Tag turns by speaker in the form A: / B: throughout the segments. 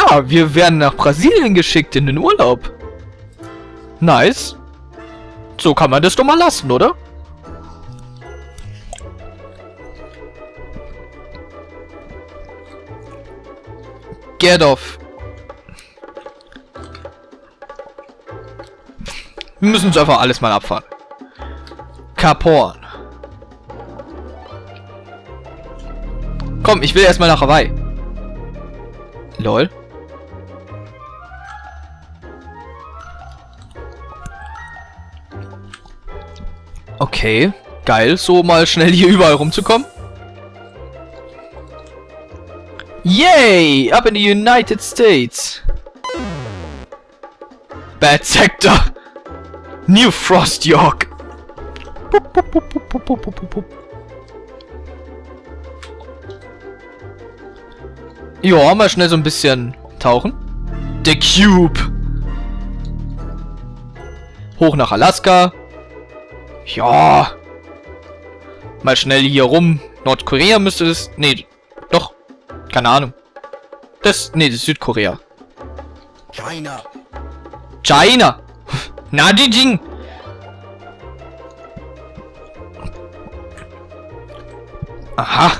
A: Ja, wir werden nach Brasilien geschickt in den Urlaub. Nice. So kann man das doch mal lassen, oder? Get off. Wir müssen uns einfach alles mal abfahren. Cap Horn. Komm, ich will erstmal nach Hawaii. Lol. Okay, geil, so mal schnell hier überall rumzukommen. Yay! Up in the United States. Bad Sector. New Frost York. Ja, mal schnell so ein bisschen tauchen. The Cube. Hoch nach Alaska. Ja. Mal schnell hier rum. Nordkorea müsste das... Nee, doch. Keine Ahnung. Nee, das ist Südkorea.
B: China.
A: China. Na, die Ding. Aha.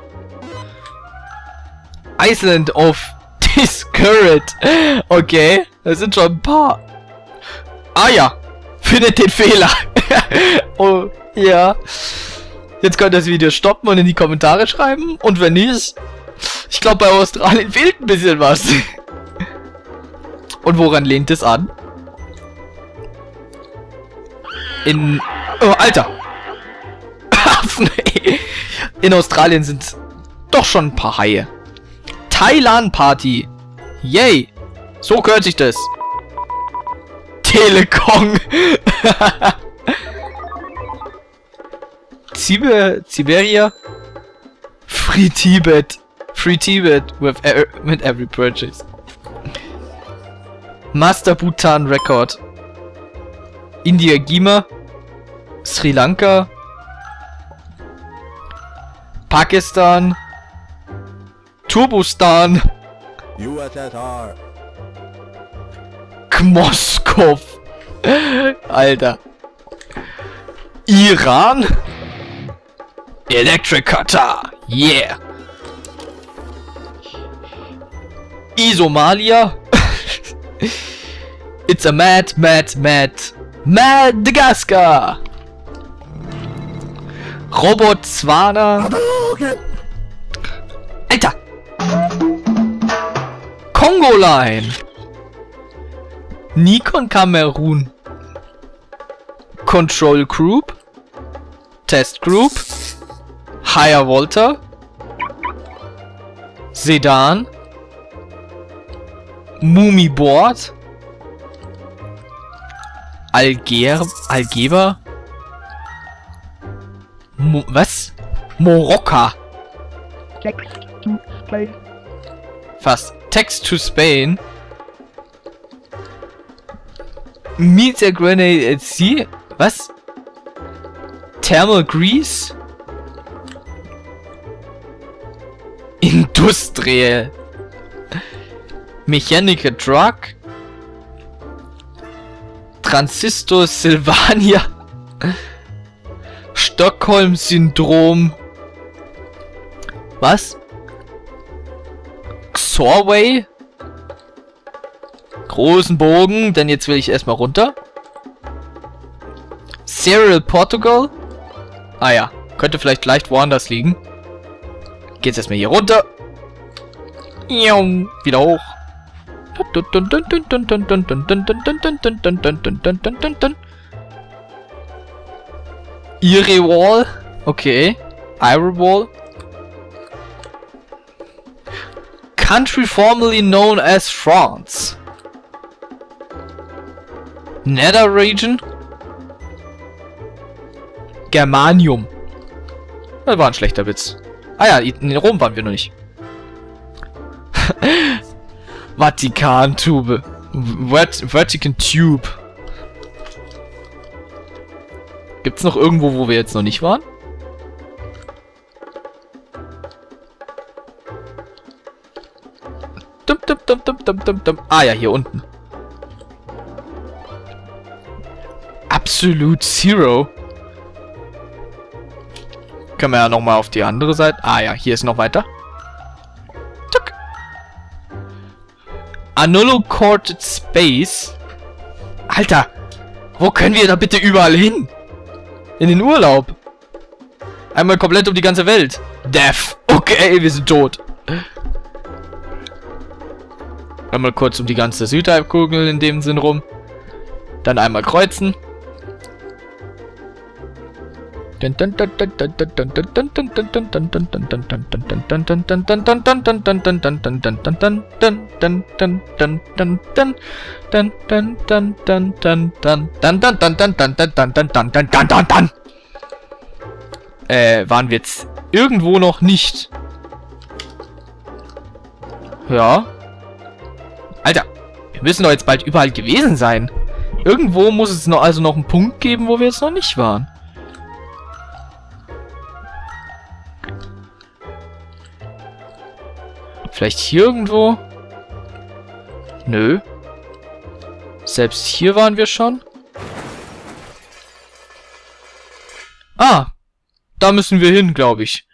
A: Island of Discouraged. Okay, das sind schon ein paar. Ah ja. Findet den Fehler. Oh, ja. Jetzt könnt ihr das Video stoppen und in die Kommentare schreiben. Und wenn nicht, ich glaube bei Australien fehlt ein bisschen was. Und woran lehnt es an? Oh, Alter. In Australien sind doch schon ein paar Haie. Thailand Party. Yay. So gehört sich das. Telekong. Siberia. Free Tibet. Free Tibet with every purchase. Master Bhutan Record. India Gima. Sri Lanka. Pakistan. Turbostan.
B: USSR.
A: Moskau. Alter. Iran. Electric Qatar. Yeah. Somalia. It's a Madagascar. Robotswana. Alter. Kongoline. Nikon Kamerun. Control Group. Test Group. Higher Volta. Sedan. Mumi Board. Algeber. Was? Morocca. Fast. Text to Spain. Meet a grenade at sea. Was? Thermal Grease. Industrial. Mechanical Truck. Transistor Sylvania. Stockholm-Syndrom. Was? Xorway? Großen Bogen, denn jetzt will ich erstmal runter. Serial Portugal? Ah ja, könnte vielleicht leicht woanders liegen. Geht's erstmal hier runter. Wieder hoch. Irewall. Okay. Irewall. Country formerly known as France. Nether Region. Germanium. Das war ein schlechter Witz. Ah ja, in Rom waren wir noch nicht. Vatikan-Tube. Vatican Tube. Gibt's noch irgendwo, wo wir jetzt noch nicht waren? Dum, Ah ja, hier unten. Absolute Zero. Können wir ja nochmal auf die andere Seite. Ah ja, hier ist noch weiter. Tuck. Unallocated Space. Alter, wo können wir da bitte überall hin? In den Urlaub. Einmal komplett um die ganze Welt. Death. Okay, wir sind tot. Einmal kurz um die ganze Südhalbkugel in dem Sinn rum. Dann einmal kreuzen. Waren wir jetzt irgendwo noch nicht? Ja. Alter, wir müssen doch jetzt bald überall gewesen sein. Irgendwo muss es noch einen Punkt geben, wo wir jetzt noch nicht waren. Vielleicht hier irgendwo? Nö. Selbst hier waren wir schon. Ah, da müssen wir hin, glaube ich.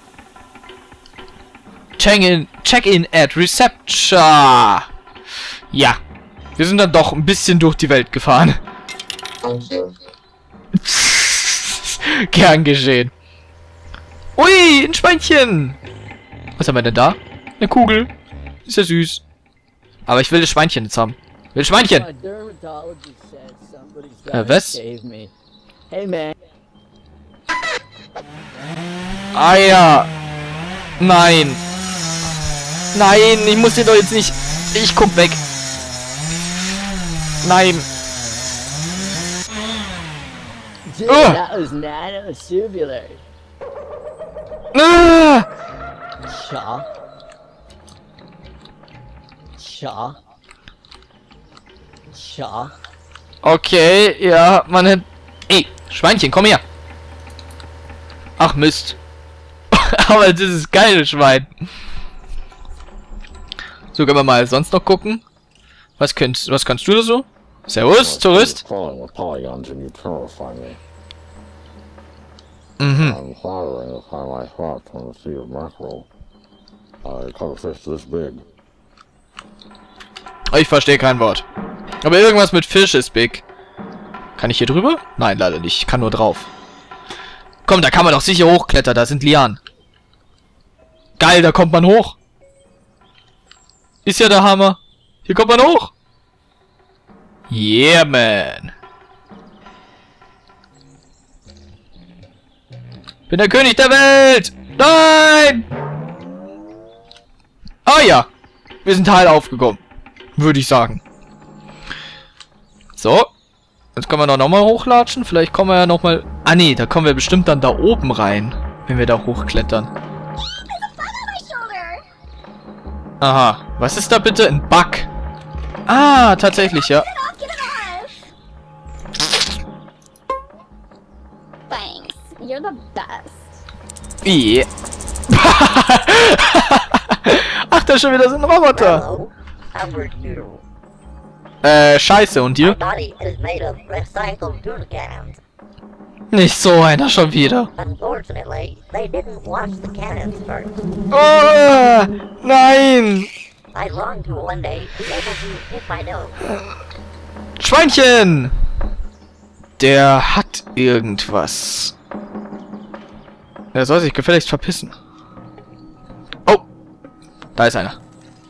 A: Check-in at Reception. Ja, wir sind dann doch ein bisschen durch die Welt gefahren. Gern geschehen. Ui, ein Schweinchen. Was haben wir denn da? Eine Kugel. Ist ja süß. Aber ich will das Schweinchen jetzt haben. Ich will das Schweinchen. Was? Ah ja. Nein. Nein, ich muss den doch jetzt nicht... Ich guck weg. Nein. Oh. Okay, ja, man hätte... Ey, Schweinchen, komm her. Ach Mist. Aber das ist geil, Schwein. So, können wir mal sonst noch gucken. Was kannst du da so? Servus, Tourist. Mhm. Ich verstehe kein Wort. Aber irgendwas mit Fisch ist big. Kann ich hier drüber? Nein, leider nicht. Ich kann nur drauf. Komm, da kann man doch sicher hochklettern. Da sind Lianen. Geil, da kommt man hoch. Ist ja der Hammer. Hier kommt man hoch. Yeah, man. Bin der König der Welt. Nein. Ah ja. Wir sind heil aufgekommen. Würde ich sagen. So. Jetzt können wir noch mal hochlatschen. Vielleicht kommen wir ja noch mal... Ah nee, da kommen wir bestimmt dann da oben rein. Wenn wir da hochklettern. Aha. Was ist da bitte? Ein Bug. Ah, tatsächlich, ja.
C: Thanks. You're the best.
A: Yeah. Ach, da ist schon wieder so ein Roboter.
D: Hello, how are you?
A: Scheiße, und
D: My
A: dir?
D: body is made of recycled tuna cans.
A: Nicht so einer schon wieder.
D: Unfortunately, they didn't wash the cannons first.
A: Oh, nein.
D: I long to one day be able to hit my nose.
A: Schweinchen. Der hat irgendwas. Er soll sich gefälligst verpissen. Oh. Da ist einer.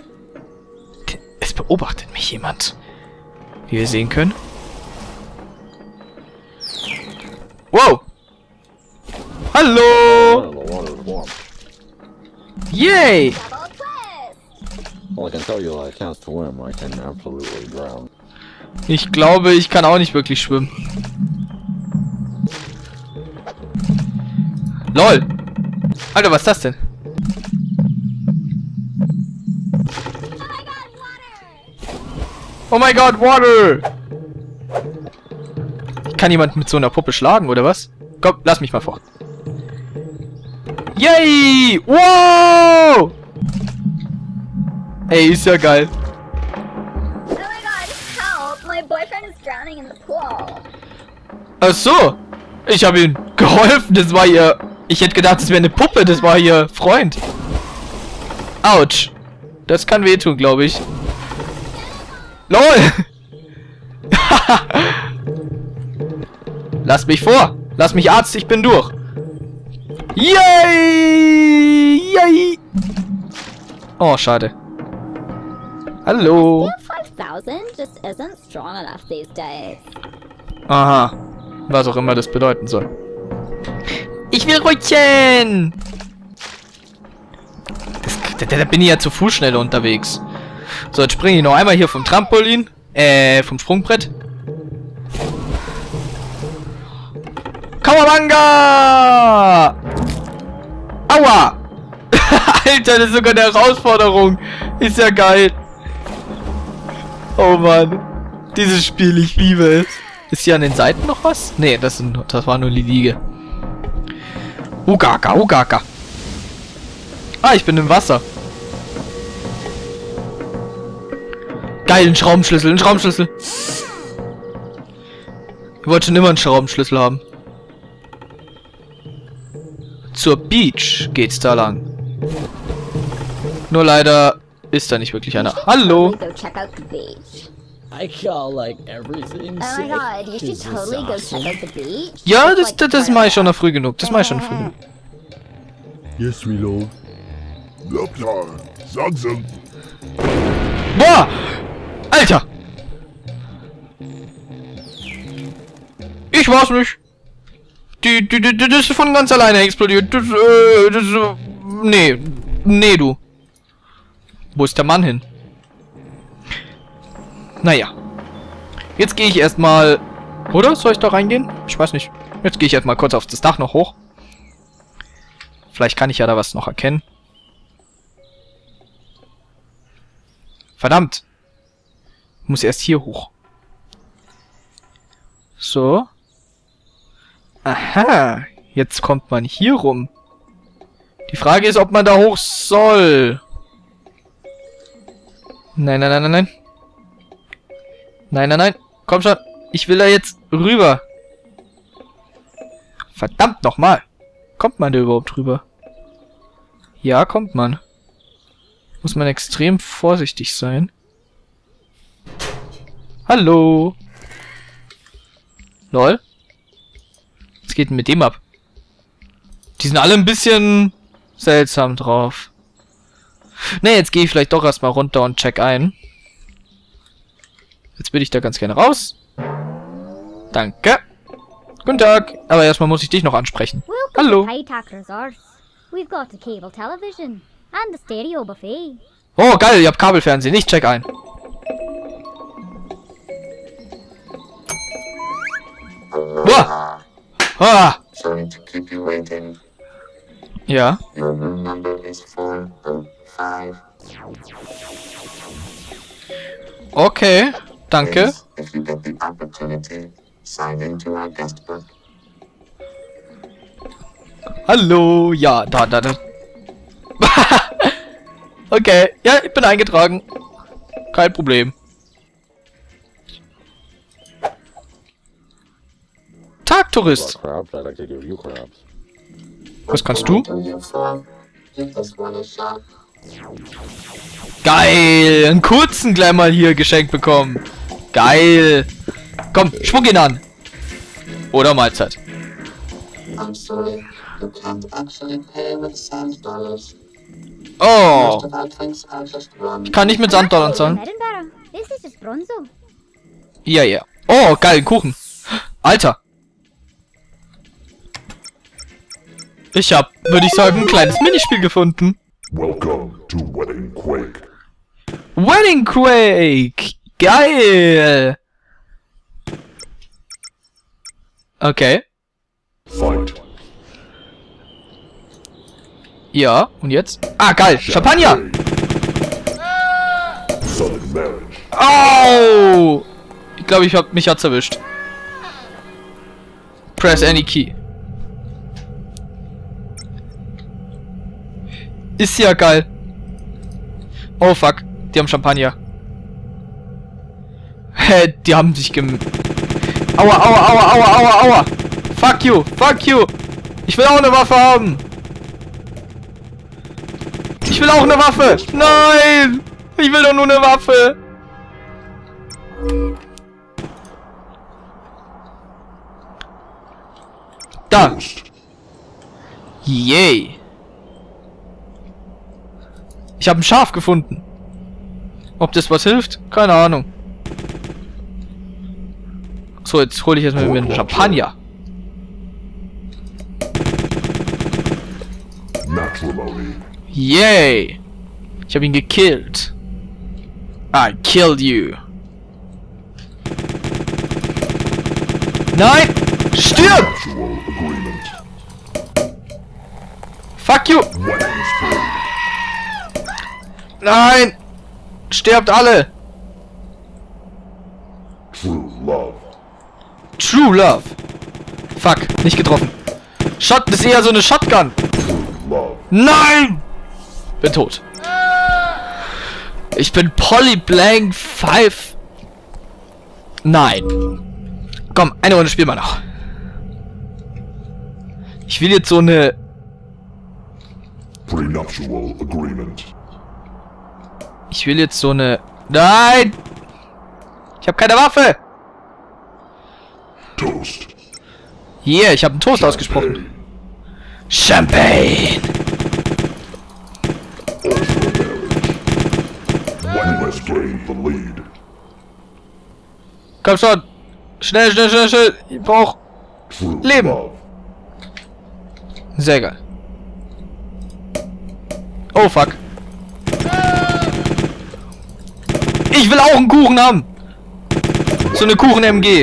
A: Es beobachtet mich jemand. Wie wir sehen können. Wow. Hallo. Yay.
B: Well, I can tell you that I can't swim. I can absolutely drown.
A: Ich glaube, ich kann auch nicht wirklich schwimmen. LOL. Alter, was ist das denn? Oh mein Gott, Water! Kann jemand mit so einer Puppe schlagen, oder was? Komm, lass mich mal vor. Yay! Wow! Ey, ist ja geil.
C: Oh my god, help! My boyfriend is drowning in the pool.
A: Ach so. Ich habe ihm geholfen. Das war ihr... Ich hätte gedacht, das wäre eine Puppe. Das war ihr Freund. Autsch. Das kann wehtun, glaube ich. LOL. Lass mich vor. Lass mich Arzt. Ich bin durch. Yay! Yay! Oh, schade. Hallo.
C: 5000 just isn't strong enough these days.
A: Aha. Was auch immer das bedeuten soll. Ich will Rutschen! Da bin ich ja zu Fuß schneller unterwegs. So, jetzt springe ich noch einmal hier vom Trampolin. Vom Sprungbrett. Kawabanga! Aua! Alter, das ist sogar eine Herausforderung. Ist ja geil. Oh Mann. Dieses Spiel, ich liebe es. Ist hier an den Seiten noch was? Nee, das war nur die Liege. Ugaka, Ugaka. Ah, ich bin im Wasser. Geil, ein Schraubenschlüssel, ein Schraubenschlüssel. Ich wollte schon immer einen Schraubenschlüssel haben. Zur Beach geht's da lang. Nur leider ist da nicht wirklich einer. Hallo.
C: Go check out the beach.
B: I call like everything
C: Oh my
B: sick.
C: god, you should
B: This is
C: totally go
B: awesome.
C: check out the beach.
A: Ja,
C: It's
A: das
C: like
A: mache ich schon noch früh genug. Das mache ich schon früh genug.
B: Yes, we know.
A: Boah! Alter! Ich weiß nicht. Das ist von ganz alleine explodiert. Nee, du. Wo ist der Mann hin? Naja. Jetzt gehe ich erstmal... Oder? Soll ich da reingehen? Ich weiß nicht. Jetzt gehe ich erstmal kurz auf das Dach noch hoch. Vielleicht kann ich ja da was noch erkennen. Verdammt. Ich muss erst hier hoch. So. Aha. Jetzt kommt man hier rum. Die Frage ist, ob man da hoch soll. Nein, nein, nein, nein, nein. Nein, nein, nein. Komm schon. Ich will da jetzt rüber. Verdammt nochmal. Kommt man da überhaupt rüber? Ja, kommt man. Muss man extrem vorsichtig sein. Hallo. Lol. Was geht denn mit dem ab? Die sind alle ein bisschen seltsam drauf. Ne, jetzt gehe ich vielleicht doch erstmal runter und check ein. Jetzt will ich da ganz gerne raus. Danke. Guten Tag. Aber erstmal muss ich dich noch ansprechen.
E: Welcome
A: Hallo.
E: to Hightack Resorts. We've got a cable television and a stereo buffet.
A: Oh, geil, ihr habt Kabelfernsehen. Ich check ein. Boah. Ah.
F: Sorry to keep you waiting.
A: Ja.
F: Your room number is 405.
A: Okay. Danke.
F: Please, if you get the opportunity, sign into our guest book.
A: Hallo. Ja, da. Okay. Ja, ich bin eingetragen. Kein Problem. Tagtourist.
B: Crabs, I like to give you crabs.
A: Was kannst du?
F: Do you for? Give this one a shot.
A: Geil. Einen kurzen gleich mal hier geschenkt bekommen. Geil. Komm, spuck ihn an. Oder Mahlzeit.
F: I'm sorry, you can't actually pay with sand dollars.
A: Oh.
F: Most of our drinks are just rum.
A: Ich kann nicht mit Sanddollar
E: From
A: zahlen.
E: Edinburgh. This is just Bronzo.
A: Ja, ja. Oh, geil, ein Kuchen. Alter. Ich hab, würde ich sagen, ein kleines Minispiel gefunden.
G: Welcome to Wedding Quake.
A: Wedding Quake. Geil. Okay.
G: Fight.
A: Ja, und jetzt? Ah, geil. Champagner.
G: Sudden marriage.
A: Au. Ich glaube, mich hat's erwischt. Press any key. Ist ja geil. Oh, fuck. Die haben Champagner. Hä, die haben sich Aua, aua, aua, aua, aua, aua. Fuck you, fuck you. Ich will auch eine Waffe haben. Ich will auch eine Waffe. Nein. Ich will doch nur eine Waffe. Da. Yay. Ich habe ein Schaf gefunden. Ob das was hilft? Keine Ahnung. So, jetzt hole ich jetzt mal mir einen Champagner. Yay! Ich habe ihn gekillt. I killed you. Nein! Stirb! Fuck you! Nein! Sterbt alle!
G: True love.
A: True Love. Fuck, nicht getroffen. Shot ist eher so eine Shotgun. Nein! Bin tot. Ich bin Polyblank 5. Nein. Komm, eine Runde spielen wir noch. Ich will jetzt so eine...
G: Prenuptial agreement.
A: Ich will jetzt so eine... Nein! Ich habe keine Waffe!
G: Toast.
A: Yeah, ich habe einen Toast ausgesprochen. Champagne!
G: One has gained the lead.
A: Komm schon! Schnell, schnell, schnell, schnell! Ich brauch
G: True
A: Leben!
G: love.
A: Sehr geil. Oh fuck. Ich will auch einen Kuchen haben! So eine Kuchen-MG.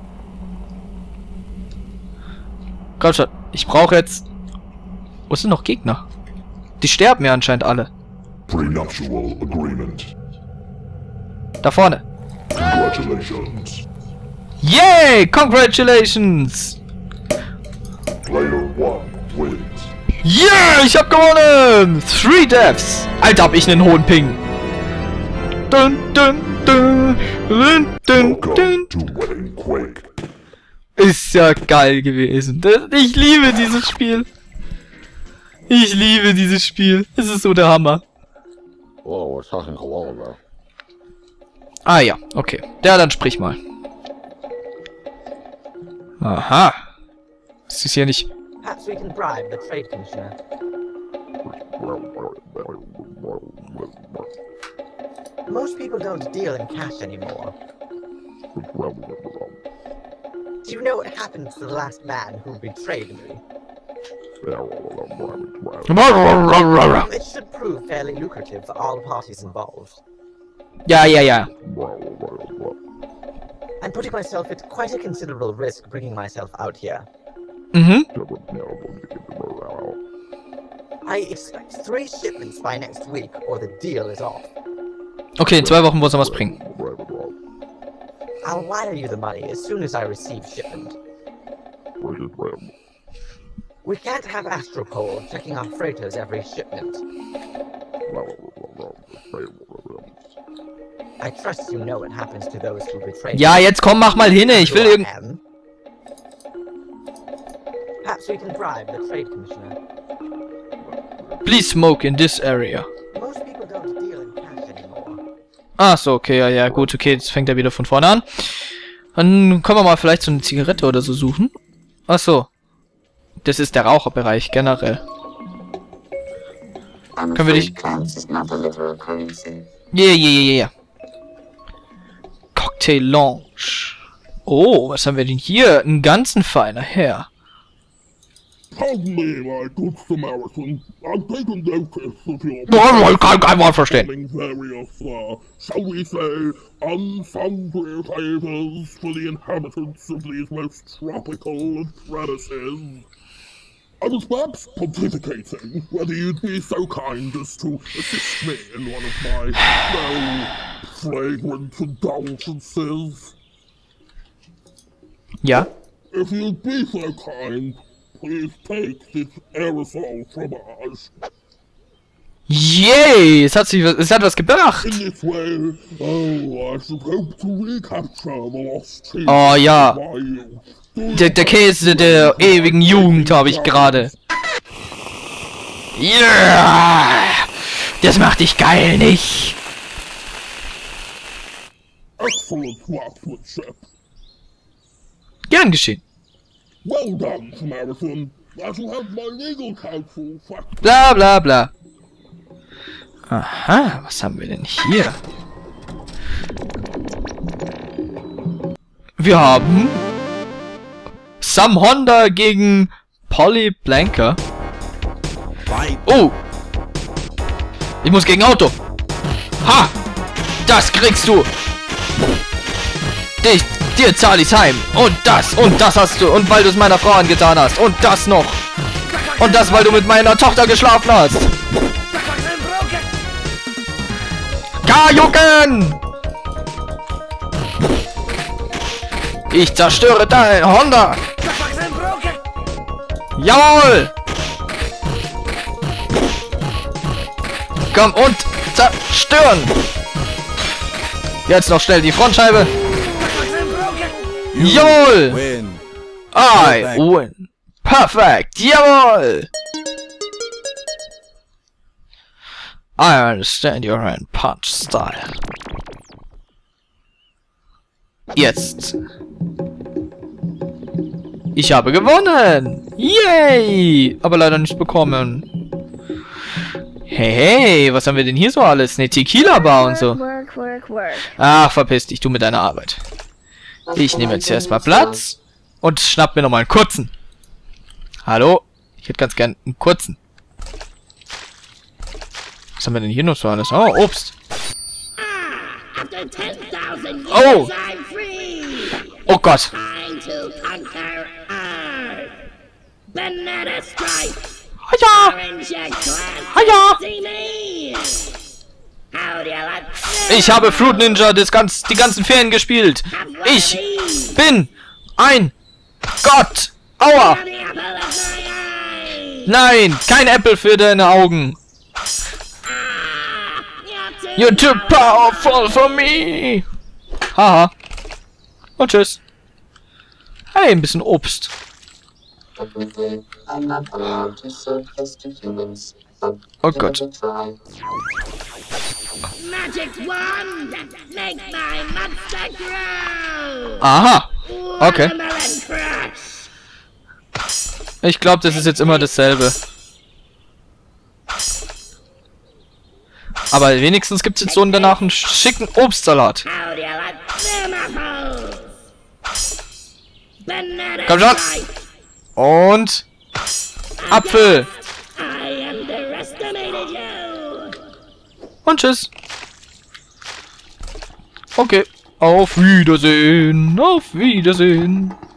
A: Komm schon, ich brauche jetzt... Wo sind noch Gegner? Die sterben ja anscheinend alle.
G: Prenuptial agreement.
A: Da vorne.
G: Congratulations.
A: Yay! Congratulations!
G: Player 1 wins.
A: Yeah! Ich hab gewonnen! 3 Deaths! Alter, hab ich einen hohen Ping. Dun, dun, dun, dun, dun, dun.
G: Welcome to Wedding Quake.
A: Ist ja geil gewesen. Ich liebe dieses Spiel. Ich liebe dieses Spiel. Es ist so der Hammer.
B: Whoa, we're talking hello, bro.
A: Ah ja, okay. Ja, dann sprich mal. Aha. Es ist ja nicht...
H: Perhaps we can bribe the Trade Commissioner. Most people don't deal in cash anymore. Do you know what happened to the last man who betrayed me? It should prove fairly lucrative for all parties involved.
A: Ja, ja, ja.
H: I'm putting myself at quite a considerable risk bringing myself out here.
A: Mhm.
H: I expect 3 shipments by next week or the deal is off.
A: Okay, in 2 Wochen muss er was bringen.
H: I'll wire you the money as soon as I receive shipment. We can't have Astropole checking our freighters every shipment. I trust you know what happens to those who betray.
A: Ja, jetzt komm, mach mal hin, ich will irgend...
H: Perhaps we can bribe the Trade Commissioner.
A: Please smoke in this area.
H: Most people don't deal in cash anymore.
A: Ach so, okay, ja, ja, gut, okay, jetzt fängt er wieder von vorne an. Dann können wir mal vielleicht so eine Zigarette oder so suchen. Ach so. Das ist der Raucherbereich, generell. Können wir dich... Yeah. Cocktail Lounge. Oh, was haben wir denn hier? Ein ganzen feiner Herr.
I: Pardon me, my good Samaritan. I've taken notice of your...
A: Kein Wort verstehen.
I: ...various, shall we say, unsundry favors for the inhabitants of these most tropical of premises. I was perhaps pontificating whether you'd be so kind as to assist me in one of my, well, flagrant indulgences.
A: Ja.
I: If you'd be so kind, please take this aerosol fromage.
A: Yay! Es hat was gebracht.
I: In this way, I should hope to recapture the lost Käse
A: Oh ja.
I: of my youth.
A: Der Käse der ewigen Jugend habe ich gerade. Yeah! Das macht dich geil, nicht?
I: Excellent workmanship.
A: Gern geschehen.
I: Well done, Samaritan. I shall have my legal counsel fact.
A: Bla bla bla. Aha, was haben wir denn hier? Wir haben Sam Honda gegen Polly Blanker. Oh! Ich muss gegen Auto. Ha! Das kriegst du! Dir zahl ich's heim. Und das hast du. Und weil du es meiner Frau angetan hast. Und das noch. Und das, weil du mit meiner Tochter geschlafen hast. Kajuken! Ich zerstöre dein Honda! Jawohl! Komm und zerstören! Jetzt noch schnell die Frontscheibe! Jawohl! I win! Perfekt! Jawohl! I understand your hand punch style. Jetzt. Ich habe gewonnen! Yay! Aber leider nicht bekommen. Hey, was haben wir denn hier so alles? Ne, Tequila-Bar und so.
C: Work.
A: Ach, verpiss dich, du mit deiner Arbeit. Ich nehme jetzt erstmal Platz und schnapp mir nochmal einen kurzen. Hallo? Ich hätte ganz gern einen kurzen. Was haben wir denn hier noch so alles? Oh, Obst. Oh! Oh Gott! Haja! Haja! Ich habe Fruit Ninja die ganzen Ferien gespielt. Ich bin ein Gott. Aua! Nein, kein Apple für deine Augen. You're too powerful for me. Haha. Und tschüss. Hey, ein bisschen Obst. Oh Gott. Aha. Okay. Ich glaube, das ist jetzt immer dasselbe. Aber wenigstens gibt es jetzt so danach einen schicken Obstsalat. Komm schon. Und Apfel. Und tschüss. Okay. Auf Wiedersehen. Auf Wiedersehen.